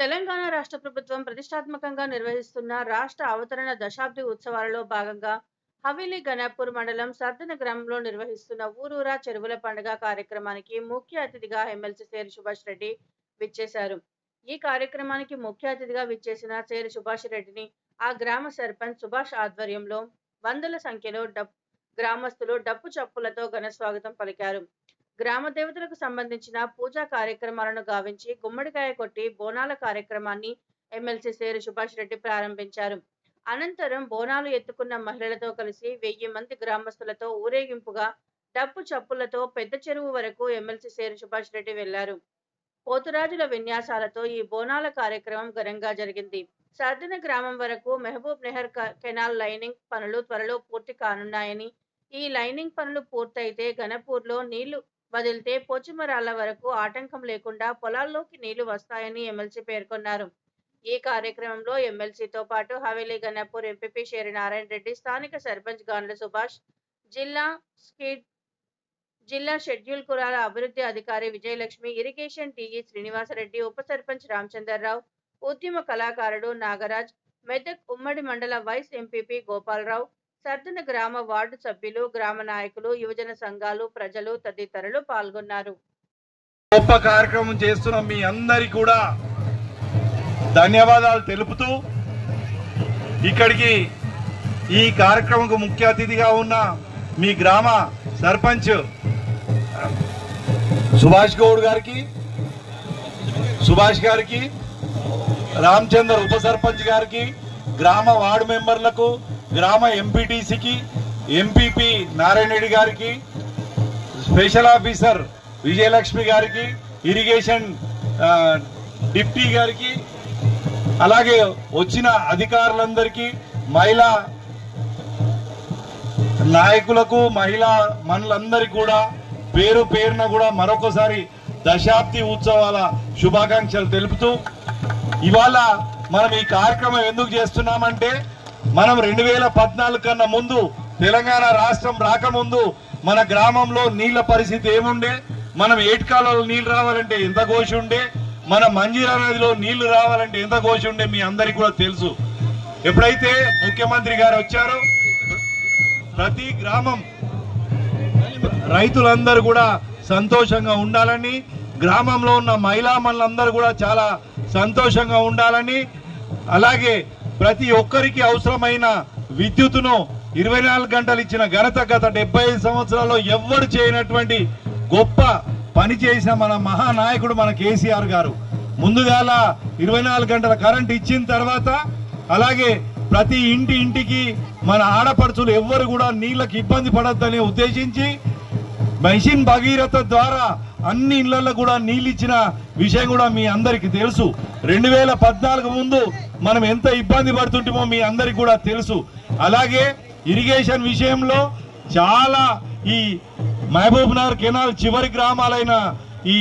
తెలంగాణ రాష్ట్ర ప్రభుత్వం ప్రతిష్టాత్మకంగా నిర్వహిస్తున్న రాష్ట్ర అవతరణ దశాబ్ది ఉత్సవాలలో భాగంగా హవేలీ గణపూర్ మండలం సర్దన గ్రామంలో నిర్వహిస్తున్న ఊరూరా చెరువుల పండుగ కార్యక్రమానికి ముఖ్య అతిథిగా ఎమ్మెల్సీ సేరి సుభాష్ రెడ్డి విచ్చేశారు. ఈ కార్యక్రమానికి ముఖ్య అతిథిగా విచ్చేసిన సేరి సుభాష్ రెడ్డిని ఆ గ్రామ సర్పంచ్ సుభాష్ ఆధ్వర్యంలో వందల సంఖ్యలో గ్రామస్తులు డప్పు చప్పులతో ఘన స్వాగతం పలికారు. గ్రామ దేవతలకు సంబంధించిన పూజా కార్యక్రమాలను గావించి గుమ్మడికాయ కొట్టి బోనాల కార్యక్రమాన్ని ఎమ్మెల్సీ సేరి సుభాష్ రెడ్డి ప్రారంభించారు. అనంతరం బోనాలు ఎత్తుకున్న మహిళలతో కలిసి 1000 మంది గ్రామస్తులతో ఊరేగింపుగా డప్పు చప్పులతో పెద్ద చెరువు వరకు ఎమ్మెల్సీ సేరి సుభాష్ రెడ్డి వెళ్లారు. పోతురాజుల విన్యాసాలతో ఈ బోనాల కార్యక్రమం ఘనంగా జరిగింది. సర్దన గ్రామం వరకు మహబూబ్ నెహర్ కెనాల్ లైనింగ్ పనులు త్వరలో పూర్తి కానున్నాయని, ఈ లైనింగ్ పనులు పూర్తయితే గణపూర్లో నీళ్లు వదిలితే పోచిమరాళ్ల వరకు ఆటంకం లేకుండా పొలాల్లోకి నీళ్లు వస్తాయని ఎమ్మెల్సీ పేర్కొన్నారు. ఈ కార్యక్రమంలో ఎమ్మెల్సీతో పాటు హవేలీ గణపూర్ ఎంపీపీ షేరి నారాయణ రెడ్డి, స్థానిక సర్పంచ్ గాండ్ల సుభాష్, జిల్లా షెడ్యూల్ కులాల అభివృద్ధి అధికారి విజయలక్ష్మి, ఇరిగేషన్ టీఈ శ్రీనివాసరెడ్డి, ఉప సర్పంచ్ రామచంద్రరావు, ఉద్యమ కళాకారుడు నాగరాజ్, మెదక్ ఉమ్మడి మండల వైస్ ఎంపీపీ గోపాలరావు, సర్దన గ్రామ వార్డు సభ్యులు, గ్రామ నాయకులు, యువజన సంఘాలు, ప్రజలు తదితరులు పాల్గొన్నారు. గొప్ప కార్యక్రమం చేస్తున్న మీ అందరికీ కూడా ధన్యవాదాలు తెలుపుతూ, ఇక్కడికి ఈ కార్యక్రమంకు ముఖ్య అతిథిగా ఉన్న మీ గ్రామ సర్పంచ్ సుభాష్ గౌడ్ గారికి, సుభాష్ గారికి, రామచంద్ర ఉప సర్పంచ్ గారికి, గ్రామ వార్డు మెంబర్లకు, గ్రామ ఎంపీటీసీకి, ఎంపీపీ నారాయణ రెడ్డి గారికి, స్పెషల్ ఆఫీసర్ విజయలక్ష్మి గారికి, ఇరిగేషన్ డిప్టీ గారికి, అలాగే వచ్చిన అధికారులందరికీ, మహిళా నాయకులకు, మహిళా మనులందరికీ కూడా పేరు పేరున కూడా మరొకసారి దశాబ్ది ఉత్సవాల శుభాకాంక్షలు తెలుపుతూ, ఇవాళ మనం ఈ కార్యక్రమం ఎందుకు చేస్తున్నామంటే, మనం 2014 కన్నా ముందు, తెలంగాణ రాష్ట్రం రాకముందు మన గ్రామంలో నీళ్ల పరిస్థితి ఏముండే, మనం ఏటికాలలో నీళ్లు రావాలంటే ఎంత గోషి ఉండే, మన మంజీరా నదిలో నీళ్లు రావాలంటే ఎంత గోషి ఉండే మీ అందరికీ కూడా తెలుసు. ఎప్పుడైతే ముఖ్యమంత్రి గారు వచ్చారో, ప్రతి గ్రామం రైతులందరూ కూడా సంతోషంగా ఉండాలని, గ్రామంలో ఉన్న మహిళా మనులందరూ కూడా చాలా సంతోషంగా ఉండాలని, అలాగే ప్రతి ఒక్కరికి అవసరమైన విద్యుత్తును 24 గంటలు ఇచ్చిన ఘనత గత 75 సంవత్సరాల్లో ఎవ్వరు చేయనటువంటి గొప్ప పని చేసిన మన మహానాయకుడు మన కేసీఆర్ గారు. ముందుగాల 24 గంటల కరెంట్ ఇచ్చిన తర్వాత, అలాగే ప్రతి ఇంటికి మన ఆడపడుచులు ఎవ్వరు కూడా నీళ్ళకి ఇబ్బంది పడద్దని ఉద్దేశించి మిషన్ భగీరథ ద్వారా అన్ని ఇళ్లలో కూడా నీళ్ళు ఇచ్చిన విషయం కూడా మీ అందరికి తెలుసు. 2014 ముందు మనం ఎంత ఇబ్బంది పడుతుంటామో మీ అందరికి కూడా తెలుసు. అలాగే ఇరిగేషన్ విషయంలో చాలా ఈ మహబూబ్ నగర్ కెనాల్ చివరి గ్రామాలైన ఈ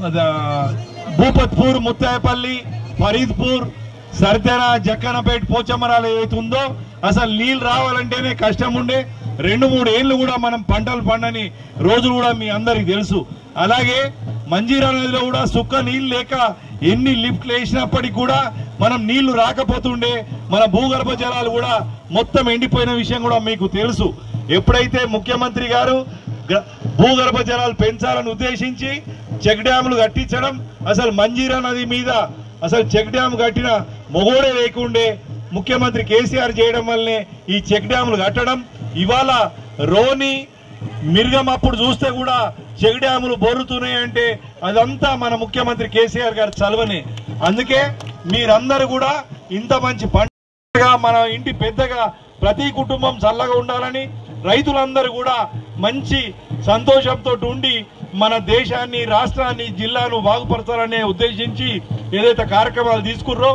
భూపత్పూర్, ముత్తాయపల్లి, ఫరీద్పూర్, సర్దెన, జక్కనపేట, పోచమరాలు ఏదైతే ఉందో అసలు నీళ్ళు రావాలంటేనే కష్టం ఉండే. 2-3 ఏళ్ళు కూడా మనం పంటలు పండని రోజులు కూడా మీ అందరికి తెలుసు. అలాగే మంజీరా నదిలో కూడా సుక్క నీళ్ళు లేక ఎన్ని లిఫ్ట్లు వేసినప్పటికీ కూడా మనం నీళ్లు రాకపోతుండే, మన భూగర్భ జలాలు కూడా మొత్తం ఎండిపోయిన విషయం కూడా మీకు తెలుసు. ఎప్పుడైతే ముఖ్యమంత్రి గారు భూగర్భ జలాలు పెంచాలని ఉద్దేశించి చెక్ డ్యాములు కట్టించడం, అసలు మంజీరా నది మీద అసలు చెక్ డ్యామ్ కట్టిన మొగోడే లేకుండే ముఖ్యమంత్రి కేసీఆర్ చేయడం వల్లనే ఈ చెక్ డ్యాములు కట్టడం. ఇవాళ రోని, మిర్గం అప్పుడు చూస్తే కూడా చెక్ డ్యాములు బొర్రుతున్నాయంటే అదంతా మన ముఖ్యమంత్రి కేసీఆర్ గారి చలవనే. అందుకే మీరందరూ కూడా ఇంత మంచి పండుగగా, మన ఇంటి పెద్దగా ప్రతి కుటుంబం చల్లగా ఉండాలని, రైతులందరూ కూడా మంచి సంతోషంతో ఉండి మన దేశాన్ని, రాష్ట్రాన్ని, జిల్లాను బాగుపరచాలనే ఉద్దేశించి ఏదైతే కార్యక్రమాలు తీసుకుర్రో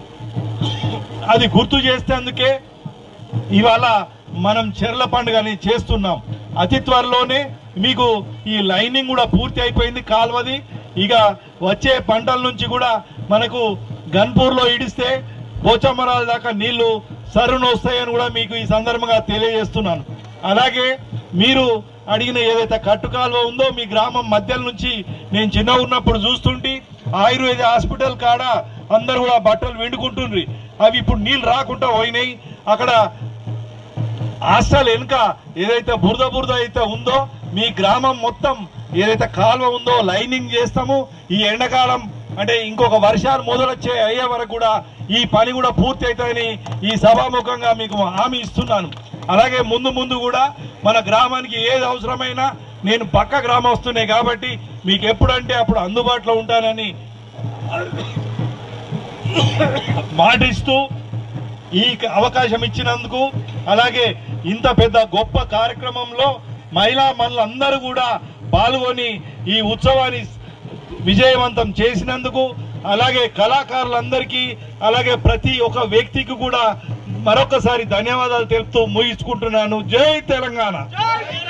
అది గుర్తు చేసేందుకే ఇవాళ మనం చెర్ల పండుగని చేస్తున్నాం. అతి త్వరలోనే మీకు ఈ లైనింగ్ కూడా పూర్తి అయిపోయింది కాల్వది. ఇక వచ్చే పంటల నుంచి కూడా మనకు గన్పూర్లో ఇడిస్తే పోచమ్మరాల దాకా నీళ్లు సరును వస్తాయని కూడా మీకు ఈ సందర్భంగా తెలియజేస్తున్నాను. అలాగే మీరు అడిగిన ఏదైతే కట్టు కాలువ ఉందో మీ గ్రామం మధ్యల నుంచి నేను చిన్న ఉన్నప్పుడు చూస్తుంటే ఆయుర్వేద హాస్పిటల్ కాడ అందరు కూడా బట్టలు వెండుకుంటుండ్రి. అవి ఇప్పుడు నీళ్ళు రాకుండా పోయినాయి. అక్కడ హాస్టల్ వెనుక ఏదైతే బురద అయితే ఉందో మీ గ్రామం మొత్తం ఏదైతే కాలువ ఉందో లైనింగ్ చేస్తాము. ఈ ఎండాకాలం అంటే ఇంకొక వర్షాలు మొదలొచ్చే అయ్యే వరకు కూడా ఈ పని కూడా పూర్తి అవుతాయని ఈ సభాముఖంగా మీకు హామీ ఇస్తున్నాను. అలాగే ముందు కూడా మన గ్రామానికి ఏది అవసరమైనా నేను పక్క గ్రామస్తునే కాబట్టి మీకు ఎప్పుడంటే అప్పుడు అందుబాటులో ఉంటానని మాటిస్తూ ఈ అవకాశం ఇచ్చినందుకు, అలాగే ఇంత పెద్ద గొప్ప కార్యక్రమంలో మహిళా మనులందరూ కూడా పాల్గొని ఈ ఉత్సవాన్ని విజయవంతం చేసినందుకు, అలాగే కళాకారులందరికీ, అలాగే ప్రతి ఒక్క వ్యక్తికి కూడా మరొకసారి ధన్యవాదాలు తెలుపుతూ ముగించుకుంటున్నాను. జై తెలంగాణ.